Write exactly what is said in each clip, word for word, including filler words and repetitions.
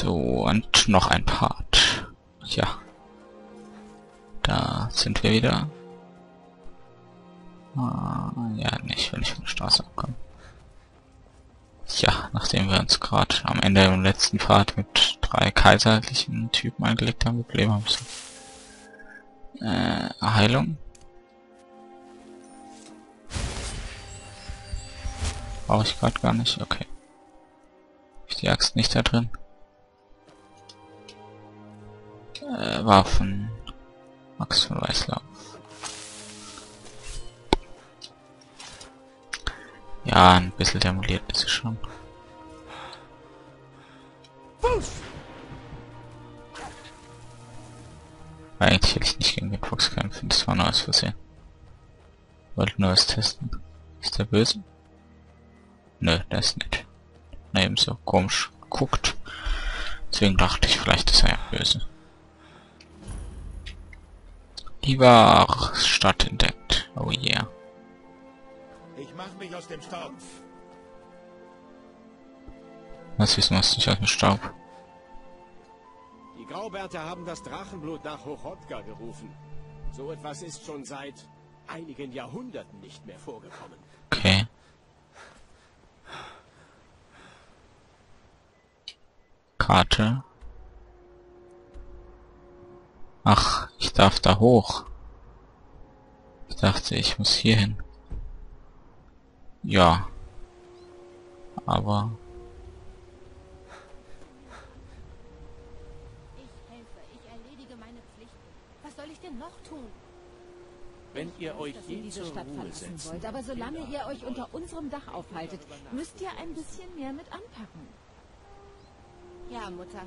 So, und noch ein Part. Ja. Da sind wir wieder. Ah, ja, nicht, wenn ich von der Straße abkomme. Ja, nachdem wir uns gerade am Ende im letzten Part mit drei kaiserlichen Typen angelegt haben, Probleme haben müssen. Äh, Heilung. Brauche ich gerade gar nicht, okay. Ist die Axt nicht da drin? Äh, Waffen. Max von Weißlauf. Ja, ein bisschen demoliert ist es schon. Eigentlich hätte ich nicht gegen den Fuchs kämpfen, das war nur aus Versehen. Wollte nur was testen. Ist der böse? Nö, der ist nicht. Na, ebenso komisch guckt. Deswegen dachte ich, vielleicht ist er ja böse. Lieber Stadt entdeckt. Oh yeah. Ich mach mich aus dem Staub. Was wissen wir nicht aus dem Staub? Die Graubärte haben das Drachenblut nach Hochrodka gerufen. So etwas ist schon seit einigen Jahrhunderten nicht mehr vorgekommen. Okay. Karte. Ach, ich darf da hoch. Ich dachte, ich muss hier hin. Ja. Aber... Ich helfe, ich erledige meine Pflichten. Was soll ich denn noch tun? Wenn ihr euch Dass ihr je diese zur Stadt Ruhe verlassen setzen wollt, aber solange ihr euch unter unserem Dach aufhaltet, müsst ihr ein bisschen mehr mit anpacken. Ja, Mutter.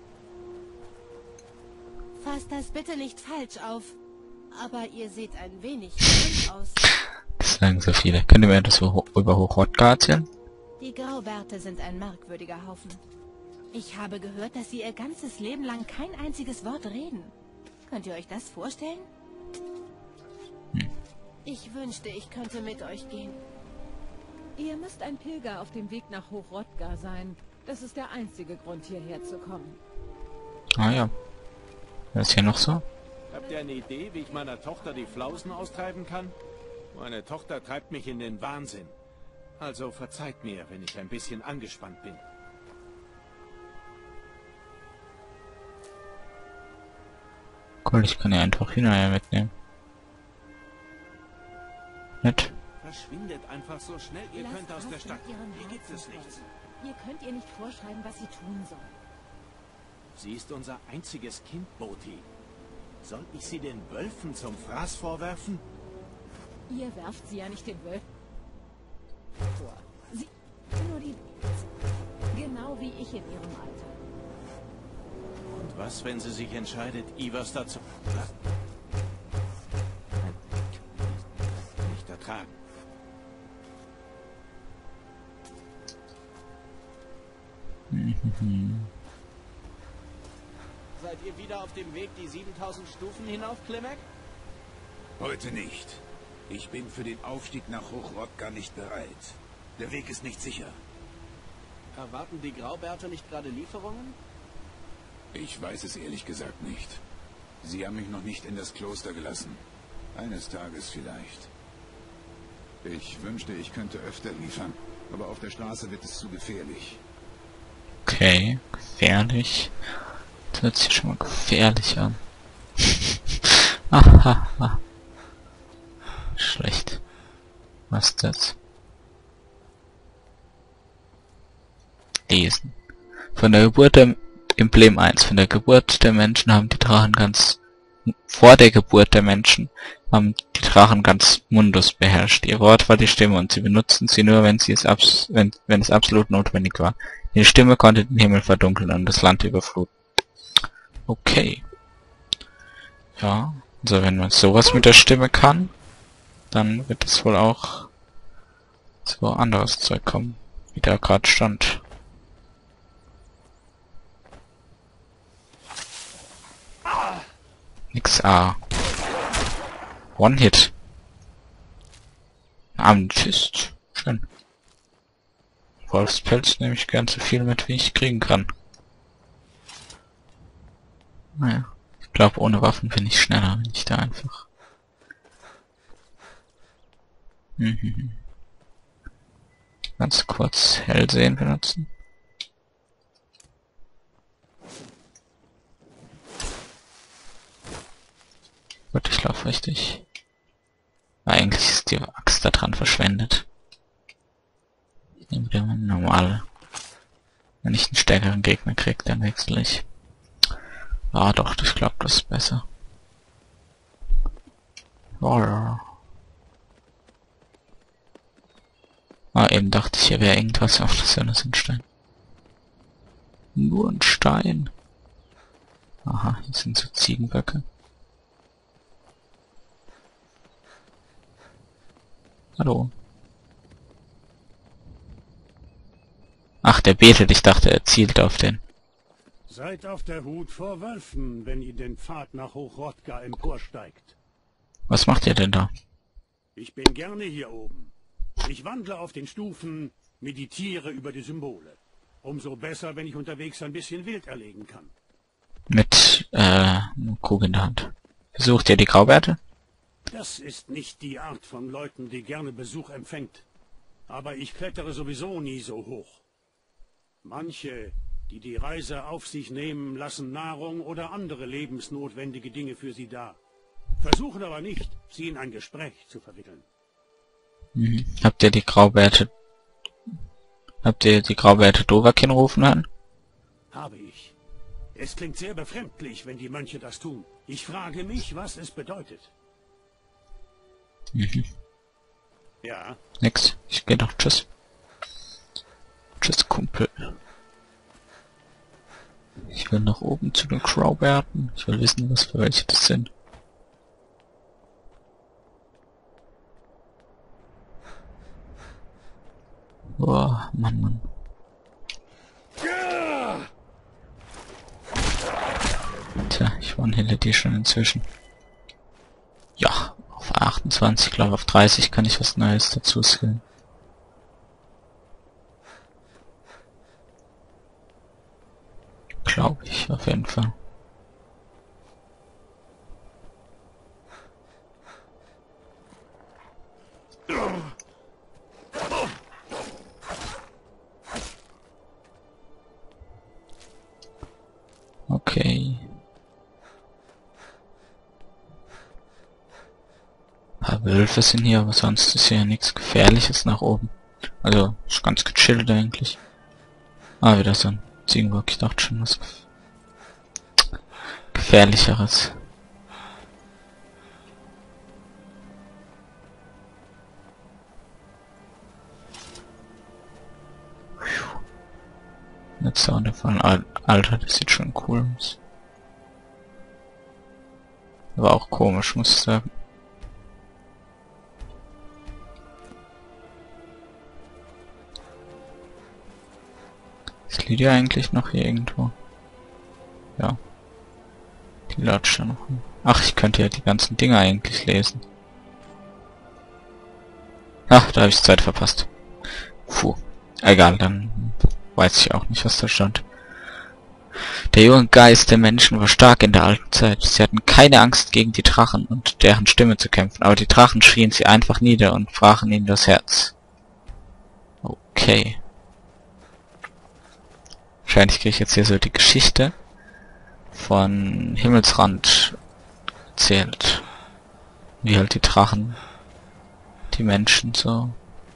Fasst das bitte nicht falsch auf. Aber ihr seht ein wenig schlimm aus. Das sagen so viele. Könnt ihr mir das so über Hochrodka erzählen? Die Graubärte sind ein merkwürdiger Haufen. Ich habe gehört, dass sie ihr ganzes Leben lang kein einziges Wort reden. Könnt ihr euch das vorstellen? Hm. Ich wünschte, ich könnte mit euch gehen. Ihr müsst ein Pilger auf dem Weg nach Hochrodka sein. Das ist der einzige Grund, hierher zu kommen. Ah ja. Was ist hier noch so? Habt ihr eine Idee, wie ich meiner Tochter die Flausen austreiben kann? Meine Tochter treibt mich in den Wahnsinn. Also verzeiht mir, wenn ich ein bisschen angespannt bin. Cool, ich kann ja einfach Hühner mitnehmen. Nett. Verschwindet einfach so schnell, ihr Lasst könnt aus der raus Stadt. mit ihrem Hier gibt es Herzen. nichts. Ihr könnt ihr nicht vorschreiben, was sie tun soll. Sie ist unser einziges Kind, Boti. Soll ich sie den Wölfen zum Fraß vorwerfen? Ihr werft sie ja nicht den Wölfen vor. Sie nur die... Genau wie ich in ihrem Alter. Und was, wenn sie sich entscheidet, Ivers dazu... Nicht ertragen. Seid ihr wieder auf dem Weg, die siebentausend Stufen hinauf, Klimek? Heute nicht. Ich bin für den Aufstieg nach Hochrodka nicht bereit. Der Weg ist nicht sicher. Erwarten die Graubärte nicht gerade Lieferungen? Ich weiß es ehrlich gesagt nicht. Sie haben mich noch nicht in das Kloster gelassen. Eines Tages vielleicht. Ich wünschte, ich könnte öfter liefern. Aber auf der Straße wird es zu gefährlich. Okay, gefährlich. Das hört sich schon mal gefährlich an. Aha. Schlecht. Was ist das? Lesen. Von der Geburt der Emblem eins. Von der Geburt der Menschen haben die Drachen ganz... Vor der Geburt der Menschen haben die Drachen ganz Mundus beherrscht. Ihr Wort war die Stimme und sie benutzten sie nur, wenn sie es abs wenn, wenn es absolut notwendig war. Die Stimme konnte den Himmel verdunkeln und das Land überfluten. Okay. Ja, also wenn man sowas mit der Stimme kann, dann wird es wohl auch so anderes Zeug kommen, wie da gerade stand. Nix A. One Hit. Amethyst. Schön. Wolfspelz nehme ich gern so viel mit, wie ich kriegen kann. Naja, ich glaube, ohne Waffen bin ich schneller, wenn ich da einfach... Mhm. Ganz kurz Hellsehen benutzen. Gut, ich laufe richtig. Eigentlich ist die Axt da dran verschwendet. Ich nehme wieder meine normale. Wenn ich einen stärkeren Gegner kriege, dann wechsle ich. Ah doch, ich glaube, das ist besser. Oh, ja. Ah, eben dachte ich, hier wäre irgendwas auf der Sonne, ist ein Stein. Nur ein Stein. Aha, hier sind so Ziegenböcke. Hallo. Ach, der betet, ich dachte, er zielt auf den. Seid auf der Hut vor Wölfen, wenn ihr den Pfad nach Hochrodka emporsteigt. Was macht ihr denn da? Ich bin gerne hier oben. Ich wandle auf den Stufen, meditiere über die Symbole. Umso besser, wenn ich unterwegs ein bisschen wild erlegen kann. Mit, äh, einem Krug in der Hand. Besucht ihr die Graubärte? Das ist nicht die Art von Leuten, die gerne Besuch empfängt. Aber ich klettere sowieso nie so hoch. Manche, die die Reise auf sich nehmen, lassen Nahrung oder andere lebensnotwendige Dinge für sie da. Versuchen aber nicht, sie in ein Gespräch zu verwickeln. Mhm. Habt ihr die Graubärte... Habt ihr die Graubärte Dovahkiin rufen hören? Habe ich. Es klingt sehr befremdlich, wenn die Mönche das tun. Ich frage mich, was es bedeutet. Mhm. Ja. Nix. Ich geh doch. Tschüss. Tschüss, Kumpel. Ich will nach oben zu den Graubärten. Ich will wissen, was für welche das sind. Boah, Mann, Mann. Tja, ich one-hitte die schon inzwischen. Ja, auf achtundzwanzig, glaube auf dreißig kann ich was Neues dazu skillen. Glaube ich, auf jeden Fall. Okay. Ein paar Wölfe sind hier, aber sonst ist hier nichts Gefährliches nach oben. Also, ist ganz gechillt eigentlich. Ah, wieder so ein Ziegenbock. Ich dachte schon, was Gefährlicheres. Jetzt da von Alter, das sieht schon cool aus. Aber auch komisch, muss ich sagen. Ist Lydia eigentlich noch hier irgendwo? Ja. Die latscht da noch. Ach, ich könnte ja die ganzen Dinger eigentlich lesen. Ach, da habe ich Zeit verpasst. Puh. Egal, dann weiß ich auch nicht, was da stand. Der junge Geist der Menschen war stark in der alten Zeit. Sie hatten keine Angst, gegen die Drachen und deren Stimme zu kämpfen, aber die Drachen schrien sie einfach nieder und brachen ihnen das Herz. Okay. Wahrscheinlich kriege ich jetzt hier so die Geschichte von Himmelsrand erzählt. Wie halt die Drachen die Menschen so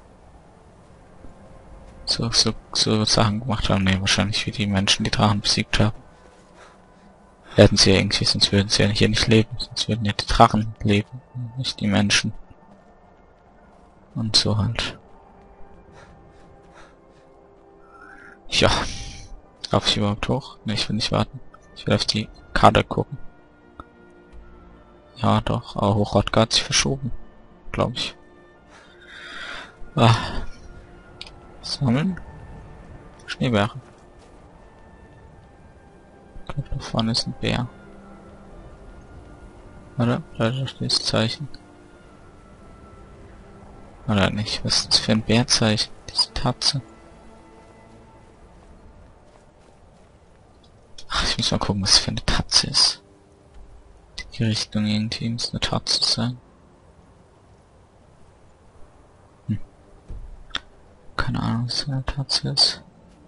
so, so, so Sachen gemacht haben. Ne, wahrscheinlich wie die Menschen die Drachen besiegt haben. Hätten sie ja irgendwie, sonst würden sie ja hier nicht leben. Sonst würden ja die Drachen leben, nicht die Menschen. Und so halt. Ja. Darf ich überhaupt hoch? Ne, ich will nicht warten. Ich will auf die Karte gucken. Ja, doch. Aber Hochrodka hat sich verschoben. Glaube ich. Ah. Sammeln. Schneebären. Ich glaube, da vorne ist ein Bär. Oder? Da steht das Zeichen. Oder nicht? Was ist das für ein Bärzeichen? Diese Tatze. Ach, ich Ich muss mal gucken, was für eine Tatze ist. Die Richtung irgendwie muss eine Tatze sein. Hm. Keine Ahnung, was für eine Tatze ist.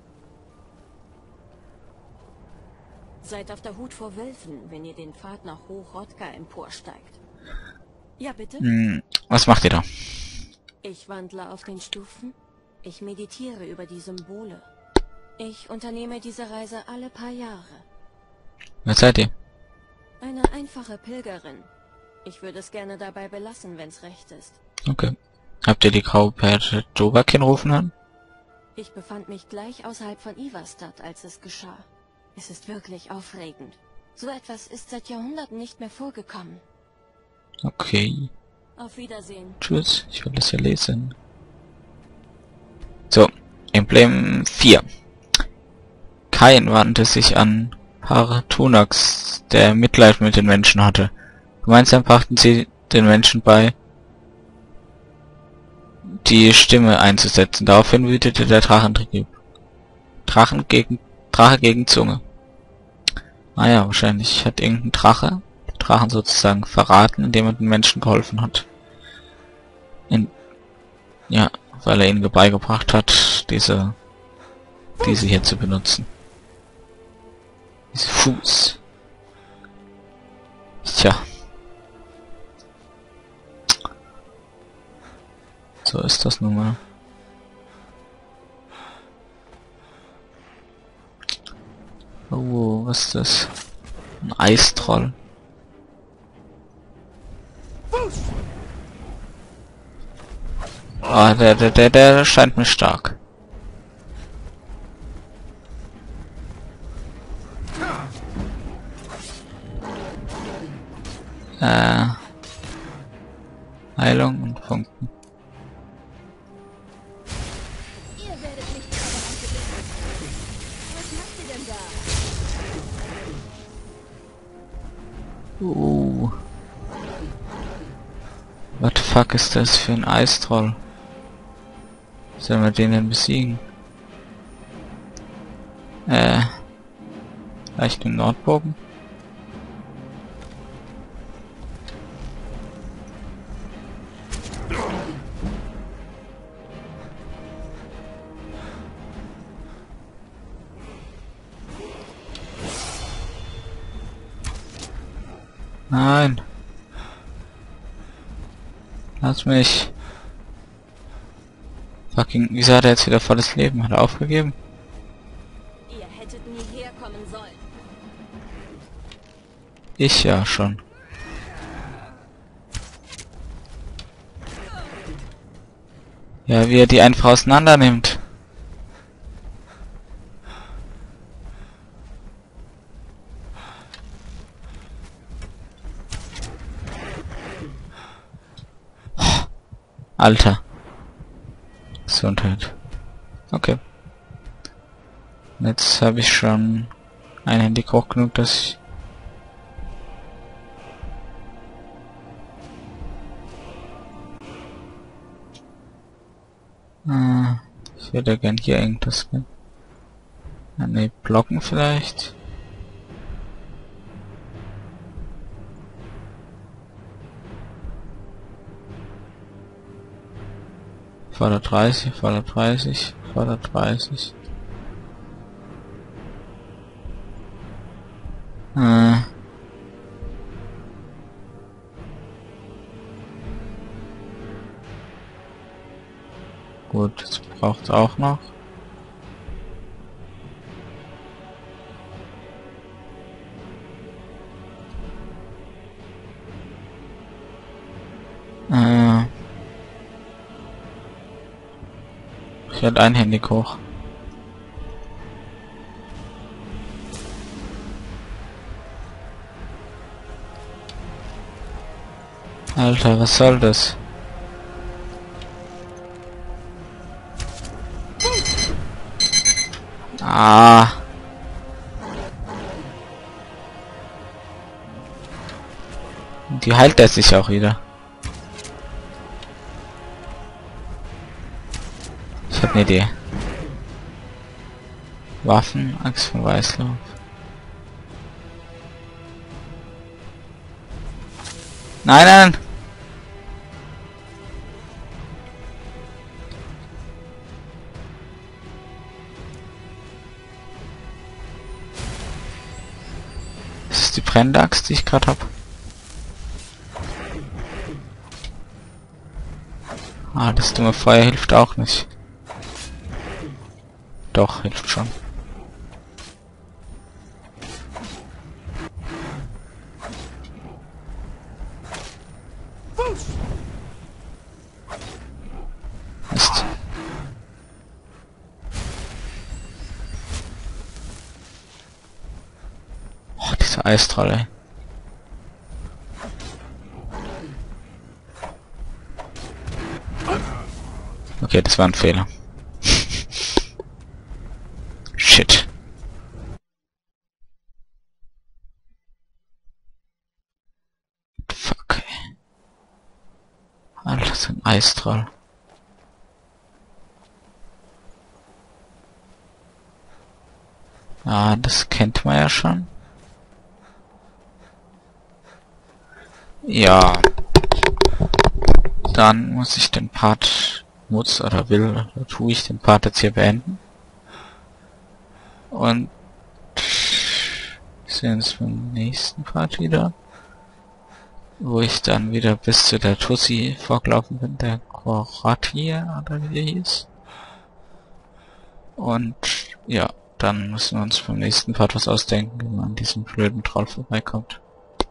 Seid auf der Hut vor Wölfen, wenn ihr den Pfad nach Hochrodka emporsteigt. Ja, bitte? Hm. Was macht ihr da? Ich wandle auf den Stufen. Ich meditiere über die Symbole. Ich unternehme diese Reise alle paar Jahre. Wer seid ihr? Eine einfache Pilgerin. Ich würde es gerne dabei belassen, wenn's recht ist. Okay. Habt ihr die graue Perde Dovakin rufen hören? Ich befand mich gleich außerhalb von Ivastad, als es geschah. Es ist wirklich aufregend. So etwas ist seit Jahrhunderten nicht mehr vorgekommen. Okay. Auf Wiedersehen. Tschüss, ich will das ja lesen. So, Emblem vier. Kain wandte sich an Paratunax, der Mitleid mit den Menschen hatte. Gemeinsam brachten sie den Menschen bei, die Stimme einzusetzen. Daraufhin wütete der Drachentrieb. Drachen gegen Drache gegen Zunge. Ah ja, wahrscheinlich hat irgendein Drache den Drachen sozusagen verraten, indem er den Menschen geholfen hat. In, ja, weil er ihnen beigebracht hat, diese diese hier zu benutzen. Diese Fuß. Tja. So ist das nun mal. Oh, was ist das? Ein Eistroll. Ah, der, der, der, der scheint mir stark. Äh, Heilung und Funken. Ihr werdet nicht Was macht ihr denn da? Uh. What the fuck ist das für ein Eistroll? Sollen wir den denn besiegen? Äh. Vielleicht im Nordbogen? Nein. Lass mich. Fucking, wieso hat er jetzt wieder volles Leben? Hat er aufgegeben? Ihr hättet nie herkommen sollen. Ich ja schon. Ja, wie er die einfach auseinander nimmt. Alter. Gesundheit. Okay. Jetzt habe ich schon ein Handy hoch genug, dass ich... Ah, ich würde gern hier irgendwas... Ah, ne, blocken vielleicht. Vorder dreißig, Vorder dreißig, Vorder dreißig. Äh. Gut, das braucht auch noch. Äh. Ich werde einhändig hoch. Alter, was soll das? Ah. Die heilt er sich auch wieder. Ich hab ne Idee. Waffen, Axt von Weißlauf. Nein, nein! Das ist die brennende Axt, die ich gerade habe. Ah, das dumme Feuer hilft auch nicht. Doch, hilft schon. Mist. Oh, diese Eistrolle. Okay, das war ein Fehler. Shit. Fuck. Alles ein Eistroll. Ah, das kennt man ja schon. Ja. Dann muss ich den Part, muss oder will, oder tue ich den Part jetzt hier beenden. Und wir sehen uns beim nächsten Part wieder, wo ich dann wieder bis zu der Tussi vorgelaufen bin, der Koratia oder wie der hieß. Und ja, dann müssen wir uns beim nächsten Part was ausdenken, wie man an diesem blöden Troll vorbeikommt.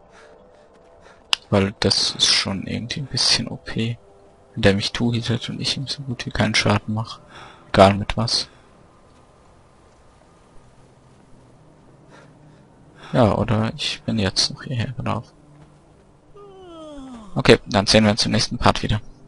Weil das ist schon irgendwie ein bisschen O P, wenn der mich two-hittet und ich ihm so gut wie keinen Schaden mache. Egal mit was. Ja, oder ich bin jetzt noch hierher gelaufen. Okay, dann sehen wir uns im nächsten Part wieder.